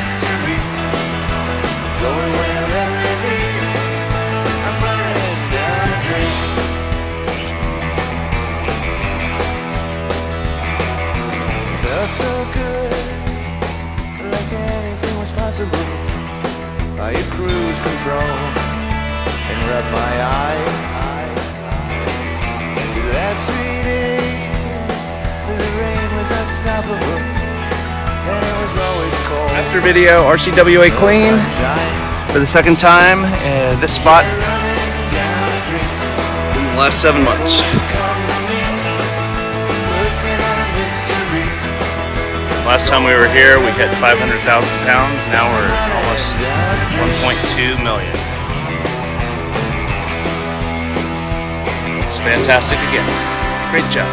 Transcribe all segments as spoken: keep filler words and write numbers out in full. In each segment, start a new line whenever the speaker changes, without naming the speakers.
mystery, going wherever it leads. I'm running down a dream. Felt so good, like anything was possible. I hit cruise control and rubbed my eyes. The last three days, the rain was unstoppable, and it was always cold.
After video, R C W A CLEAN for the second time at this spot in the last seven months. Last time we were here, we hit five hundred thousand pounds. Now we're almost one point two million. It's fantastic again. Great job.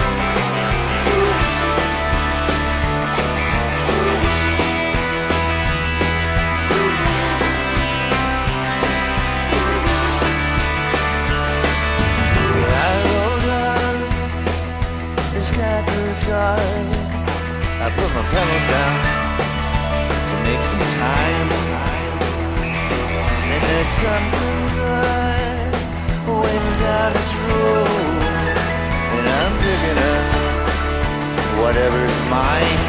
I put my pedal down to make some time, and there's something good waiting down this road, and I'm picking up whatever's mine.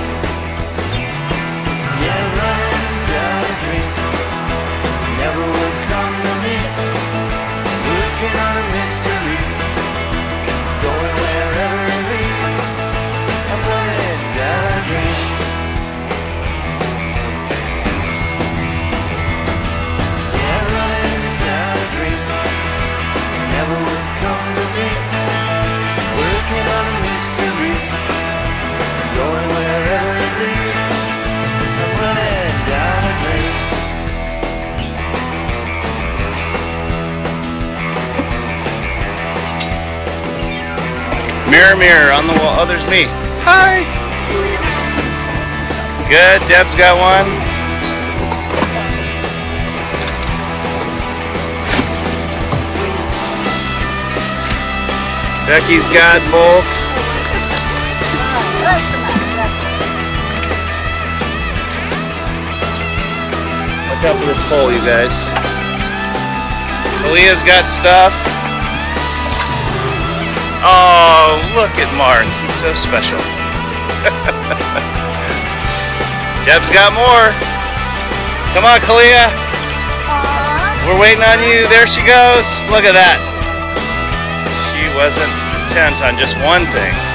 Yeah, running down a dream never would come to me, working on a mystery, going wherever it leads. I'm running down a dream. Yeah, running down a dream never would come to me, working on a mystery, going wherever it leads. I'm running down a dream.
Mirror, mirror on the wall. Oh, there's me. Hi. Good. Deb's got one. Becky's got both. Watch out for this pole, you guys. Khalia's got stuff. Oh, look at Mark. He's so special. Deb's got more. Come on, Khalia. We're waiting on you. There she goes. Look at that. She wasn't intent on just one thing.